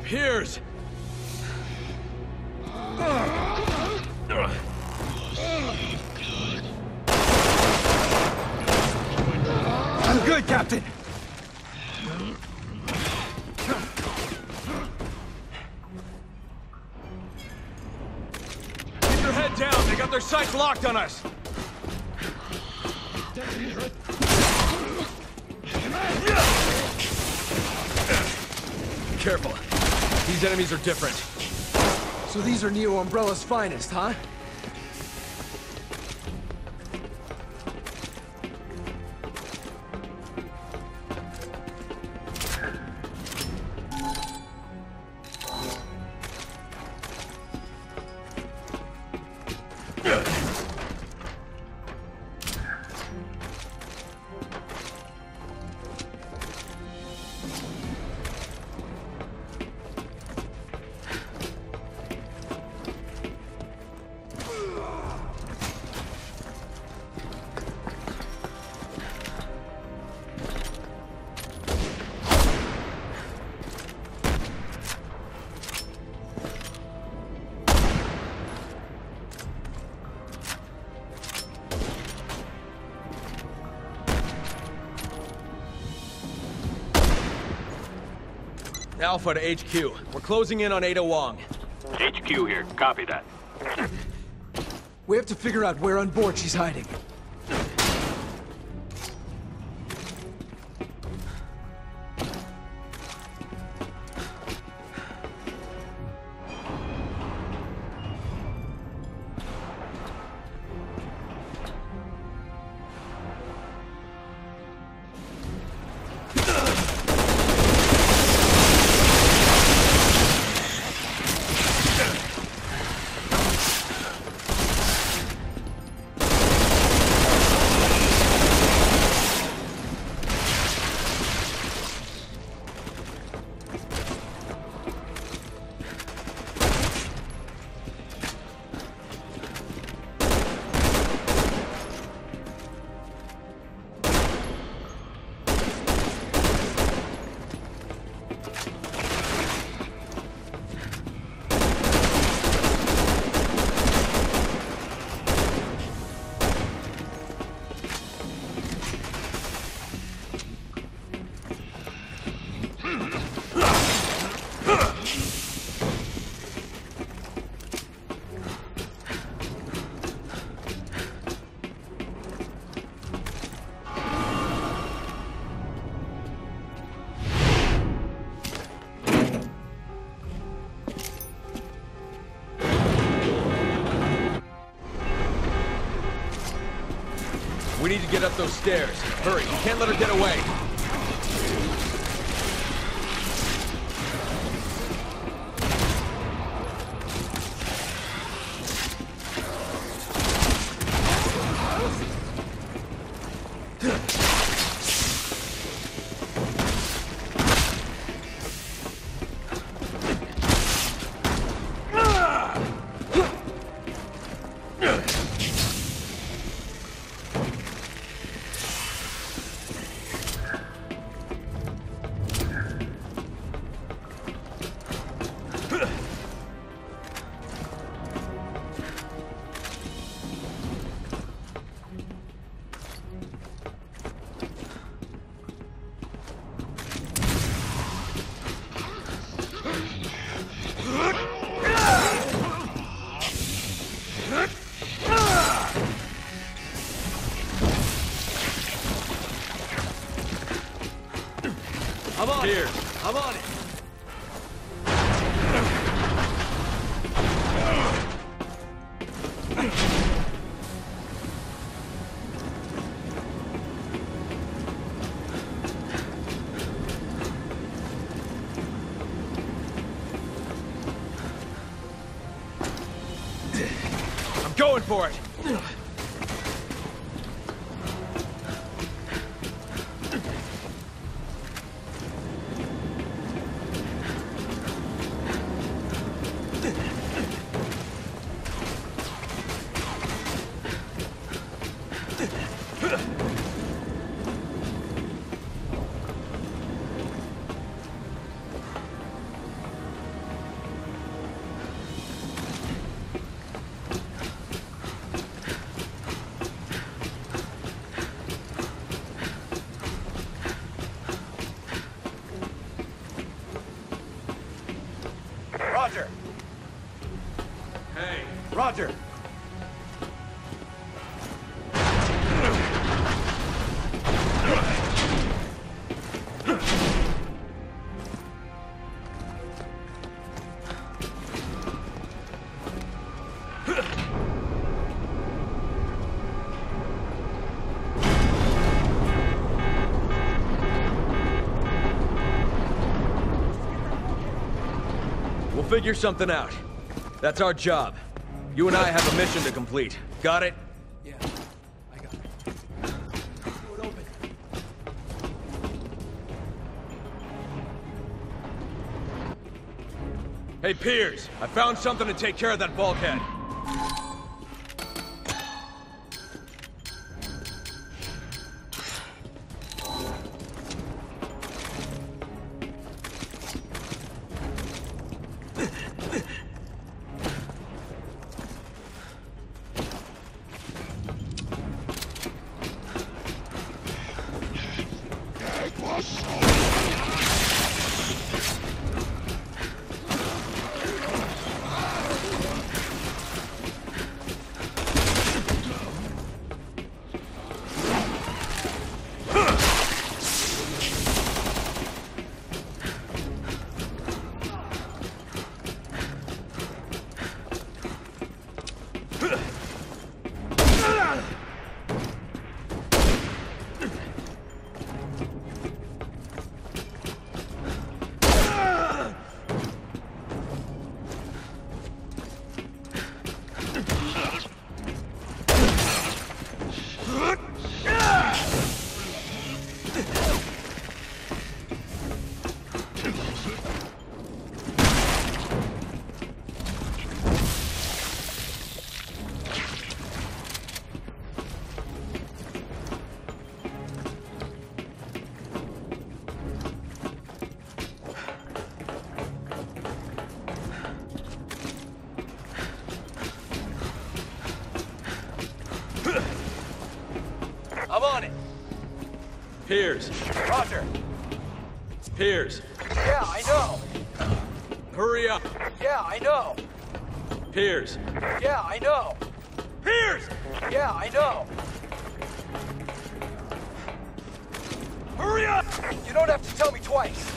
Piers! I'm good, Captain! Keep your head down! They got their sights locked on us! Careful. These enemies are different. So these are Neo Umbrella's finest, huh? Alpha to HQ. We're closing in on Ada Wong. HQ here. Copy that. We have to figure out where on board she's hiding. We need to get up those stairs. Hurry, you can't let her get away. I'm on Here. it! I'm on it! I'm going for it. Roger. We'll figure something out. That's our job. You and I have a mission to complete. Got it? Yeah, I got it. Do it open. Hey, Piers, I found something to take care of that bulkhead. I'm on it. Piers. Roger. Piers. Yeah, I know. Hurry up. Yeah, I know. Piers. Yeah, I know. Piers! Yeah, I know. Hurry up! You don't have to tell me twice.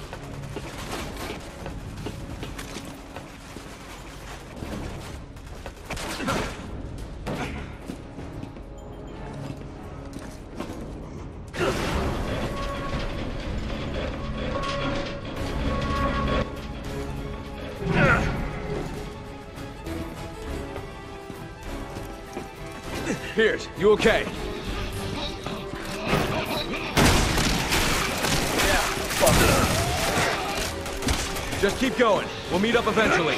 Piers, you okay? Just keep going. We'll meet up eventually.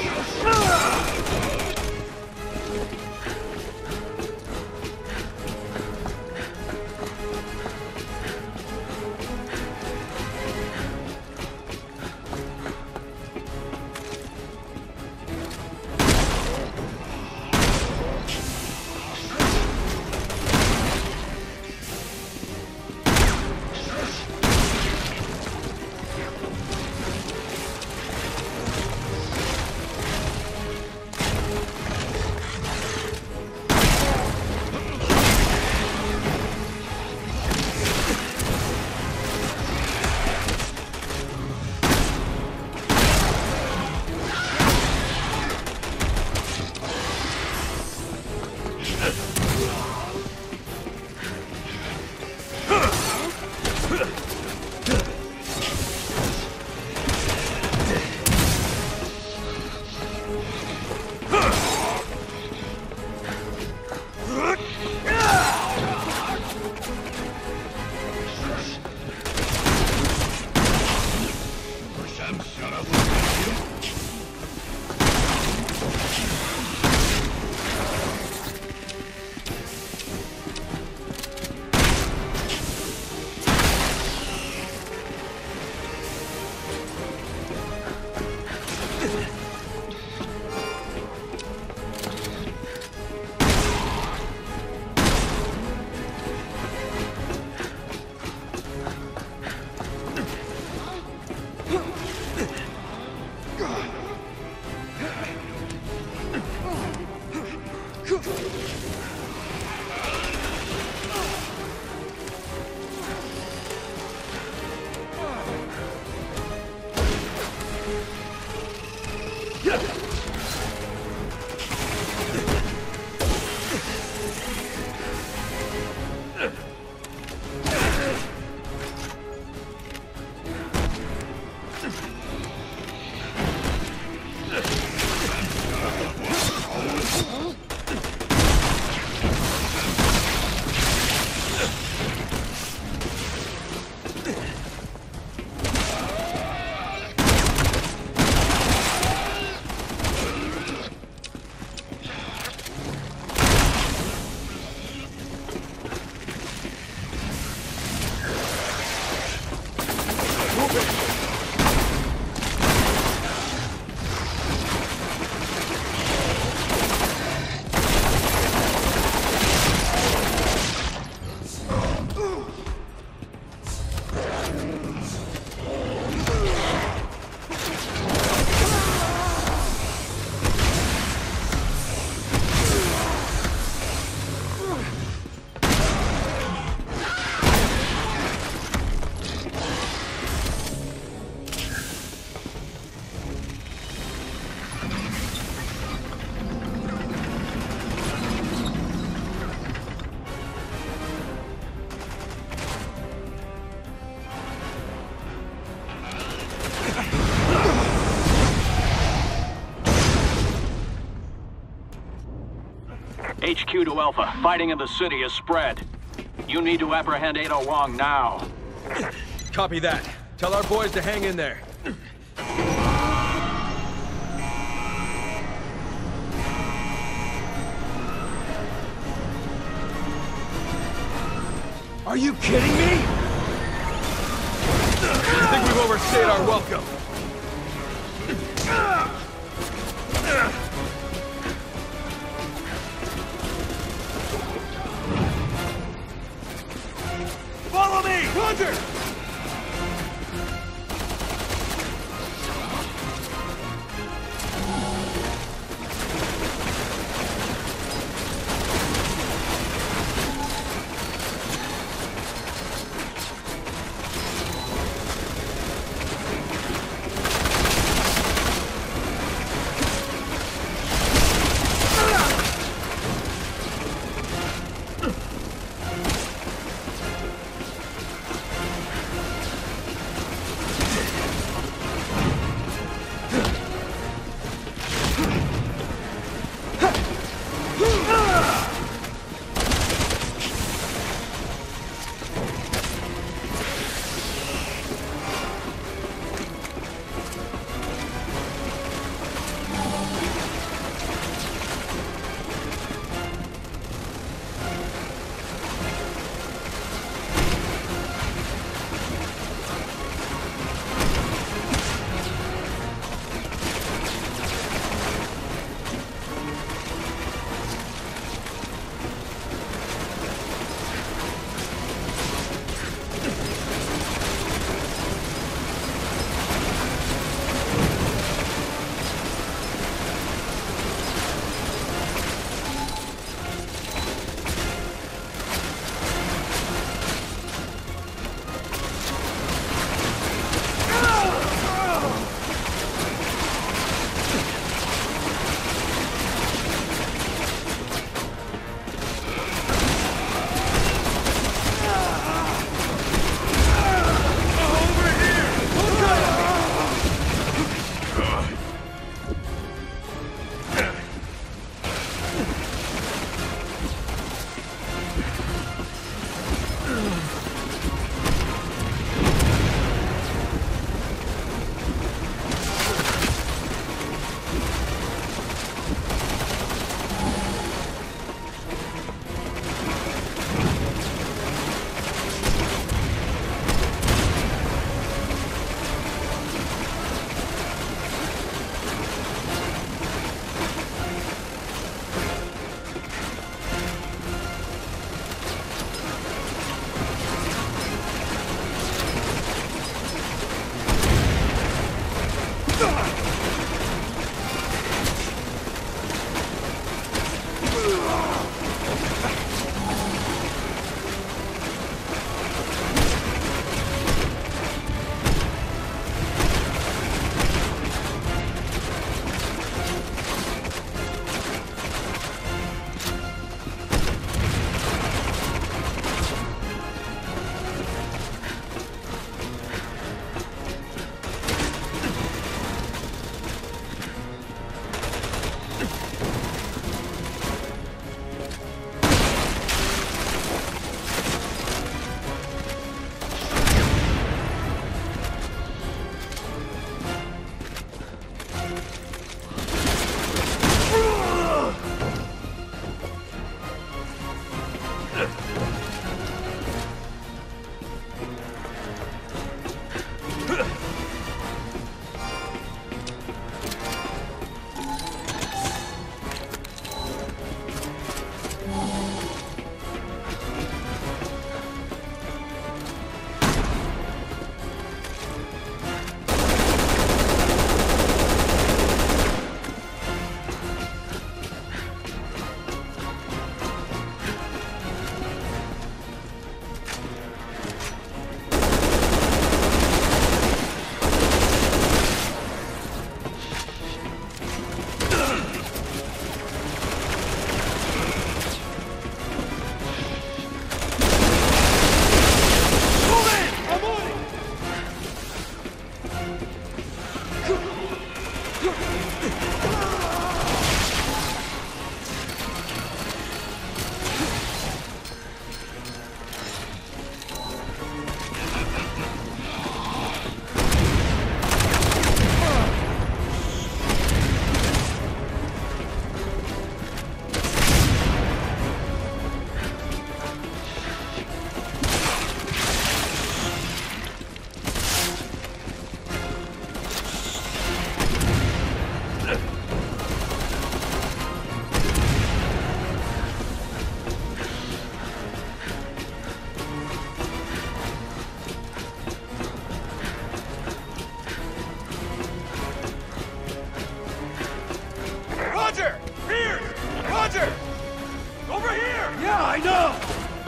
HQ to Alpha. Fighting in the city has spread. You need to apprehend Ada Wong now. Copy that. Tell our boys to hang in there. Are you kidding me? I think we've overstayed our welcome. Follow me! Roger!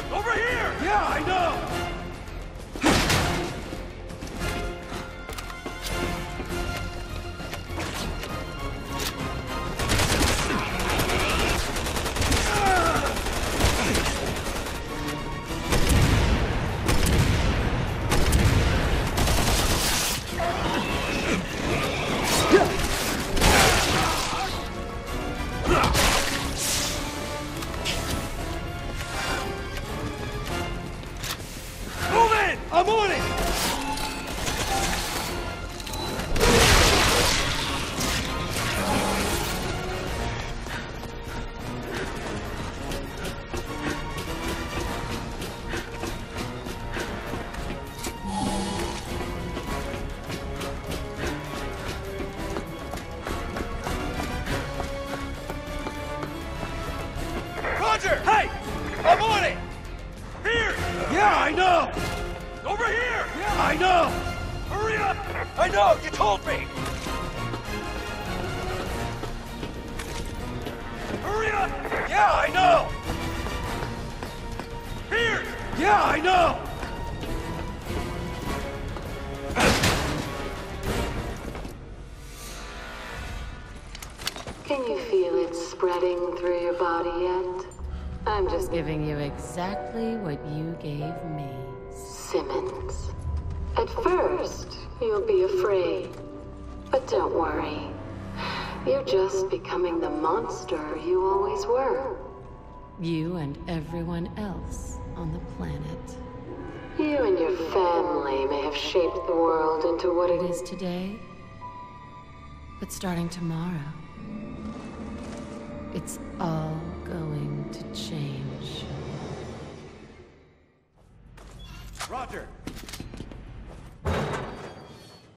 Over here! Yeah, I know! Move in! I'm on it! Roger! Hey! I'm on it! Here! Yeah, I know! Over here! Yeah, I know! Hurry up! I know, you told me! Hurry up! Yeah, I know! Here! Yeah, I know! Can you feel it spreading through your body yet? I'm just Giving you exactly what you gave me. Simmons. At first, you'll be afraid. But don't worry. You're just becoming the monster you always were. You and everyone else on the planet. You and your family may have shaped the world into what it It is. is today, but starting tomorrow, it's all going to change. Roger!